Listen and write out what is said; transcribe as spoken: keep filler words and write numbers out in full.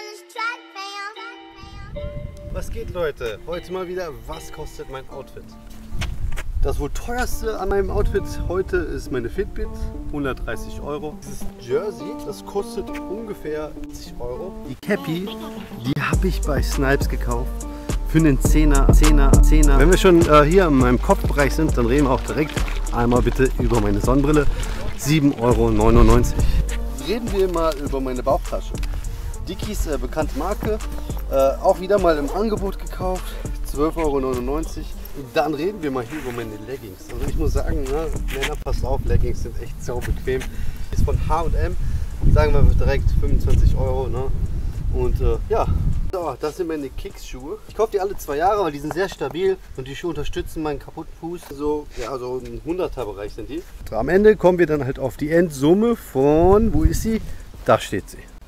Was geht, Leute? Heute mal wieder, was kostet mein Outfit? Das wohl teuerste an meinem Outfit heute ist meine Fitbit, hundertdreißig Euro. Dieses Jersey, das kostet ungefähr siebzig Euro. Die Cappy, die habe ich bei Snipes gekauft für einen Zehner, Zehner, Zehner. Wenn wir schon äh, hier in meinem Kopfbereich sind, dann reden wir auch direkt einmal bitte über meine Sonnenbrille. sieben Euro neunundneunzig. Reden wir mal über meine Bauchtasche. Dickies, äh, bekannte Marke, äh, auch wieder mal im Angebot gekauft, zwölf Euro neunundneunzig. Dann reden wir mal hier über meine Leggings. Also ich muss sagen, ne, Männer, passt auf, Leggings sind echt sau bequem. Ist von H und M, sagen wir direkt fünfundzwanzig Euro. Ne? Und äh, ja, so, das sind meine Kicks-Schuhe. Ich kaufe die alle zwei Jahre, weil die sind sehr stabil und die Schuhe unterstützen meinen kaputten Fuß. So, ja, so im hunderter Bereich sind die. Am Ende kommen wir dann halt auf die Endsumme von, wo ist sie? Da steht sie.